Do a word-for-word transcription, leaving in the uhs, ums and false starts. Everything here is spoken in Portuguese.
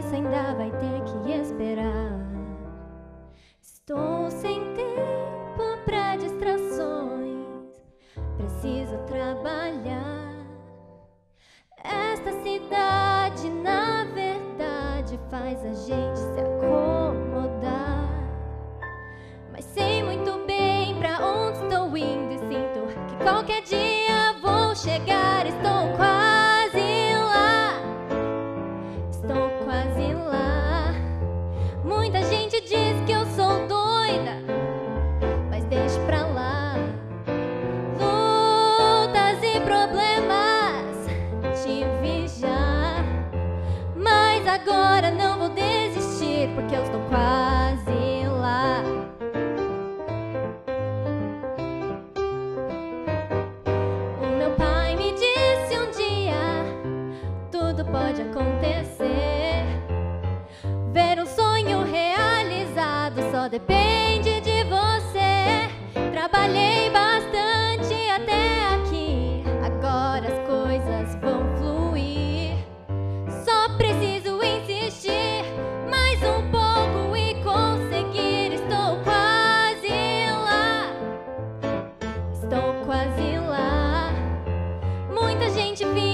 isso ainda vai ter que esperar. Estou sem tempo pra distrações, preciso trabalhar. Esta cidade, na verdade, faz a gente se acomodar. Mas sei muito bem pra onde estou indo e sinto que qualquer dia vou chegar. Estou quase lá, estou quase lá. Muita gente diz que eu sou doida, mas deixa pra lá. Lutas e problemas tive já, mas agora não vou desistir, porque eu estou quase lá. O meu pai me disse um dia: tudo pode acontecer. Ver um sonho realizado só depende de você. Trabalhei bastante até aqui, agora as coisas vão fluir. Só preciso insistir mais um pouco e conseguir. Estou quase lá, estou quase lá. Muita gente vive